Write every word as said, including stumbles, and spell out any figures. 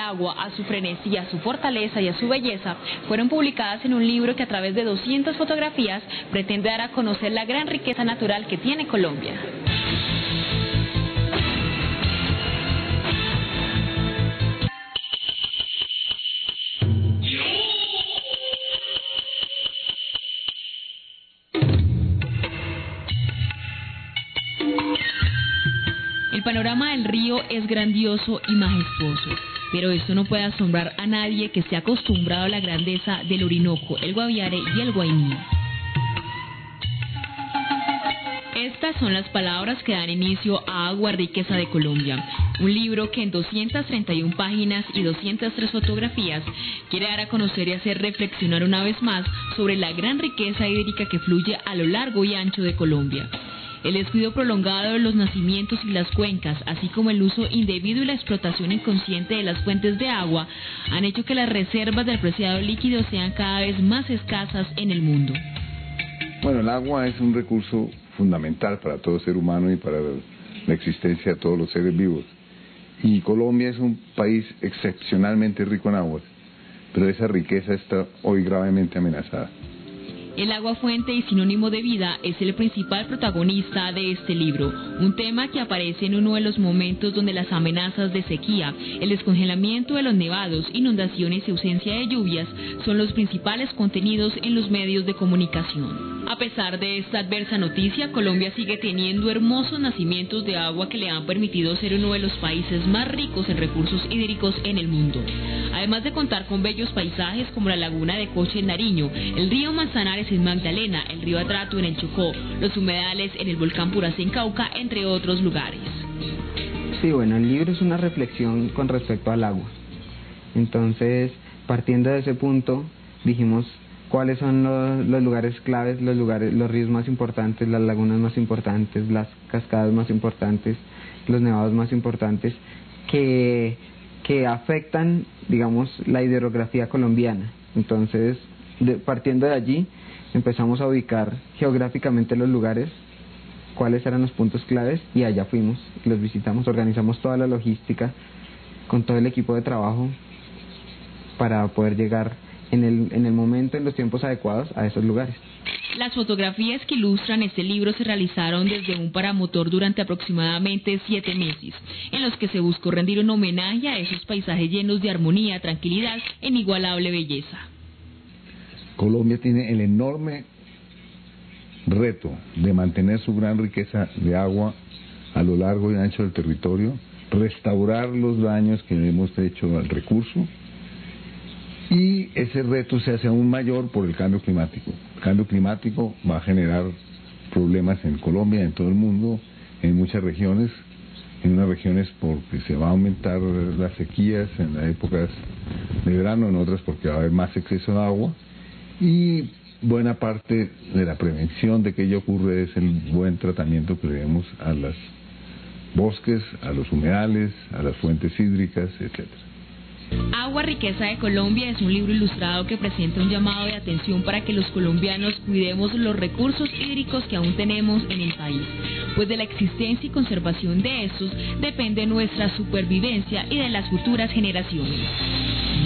agua, a su frenesí, a su fortaleza y a su belleza, fueron publicadas en un libro que a través de doscientas fotografías pretende dar a conocer la gran riqueza natural que tiene Colombia. El panorama del río es grandioso y majestuoso, pero esto no puede asombrar a nadie que esté acostumbrado a la grandeza del Orinoco, el Guaviare y el Guainí. Estas son las palabras que dan inicio a Agua, riqueza de Colombia, un libro que en doscientas treinta y una páginas y doscientas tres fotografías quiere dar a conocer y hacer reflexionar una vez más sobre la gran riqueza hídrica que fluye a lo largo y ancho de Colombia. El descuido prolongado de los nacimientos y las cuencas, así como el uso indebido y la explotación inconsciente de las fuentes de agua, han hecho que las reservas del preciado líquido sean cada vez más escasas en el mundo. Bueno, el agua es un recurso fundamental para todo ser humano y para la existencia de todos los seres vivos. Y Colombia es un país excepcionalmente rico en aguas, pero esa riqueza está hoy gravemente amenazada. El agua fuente y sinónimo de vida es el principal protagonista de este libro, un tema que aparece en uno de los momentos donde las amenazas de sequía, el descongelamiento de los nevados, inundaciones y ausencia de lluvias son los principales contenidos en los medios de comunicación. A pesar de esta adversa noticia, Colombia sigue teniendo hermosos nacimientos de agua que le han permitido ser uno de los países más ricos en recursos hídricos en el mundo. Además de contar con bellos paisajes como la laguna de Coche en Nariño, el río Manzanares en Magdalena, el río Atrato en el Chocó, los humedales en el volcán Puracé en Cauca, entre otros lugares. Sí, bueno, el libro es una reflexión con respecto al agua. Entonces, partiendo de ese punto, dijimos cuáles son los, los lugares claves, los lugares, los ríos más importantes, las lagunas más importantes, las cascadas más importantes, los nevados más importantes, que, que afectan, digamos, la hidrografía colombiana. Entonces, de, partiendo de allí, empezamos a ubicar geográficamente los lugares, cuáles eran los puntos claves, y allá fuimos, los visitamos, organizamos toda la logística con todo el equipo de trabajo para poder llegar en el, en el momento, en los tiempos adecuados a esos lugares. Las fotografías que ilustran este libro se realizaron desde un paramotor durante aproximadamente siete meses, en los que se buscó rendir un homenaje a esos paisajes llenos de armonía, tranquilidad e inigualable belleza. Colombia tiene el enorme reto de mantener su gran riqueza de agua a lo largo y ancho del territorio, restaurar los daños que hemos hecho al recurso, y ese reto se hace aún mayor por el cambio climático. El cambio climático va a generar problemas en Colombia, en todo el mundo, en muchas regiones, en unas regiones porque se va a aumentar las sequías en las épocas de verano, en otras porque va a haber más exceso de agua, y buena parte de la prevención de que ello ocurre es el buen tratamiento que le demos a los bosques, a los humedales, a las fuentes hídricas, etcétera. Agua, riqueza de Colombia es un libro ilustrado que presenta un llamado de atención para que los colombianos cuidemos los recursos hídricos que aún tenemos en el país, pues de la existencia y conservación de estos depende nuestra supervivencia y de las futuras generaciones.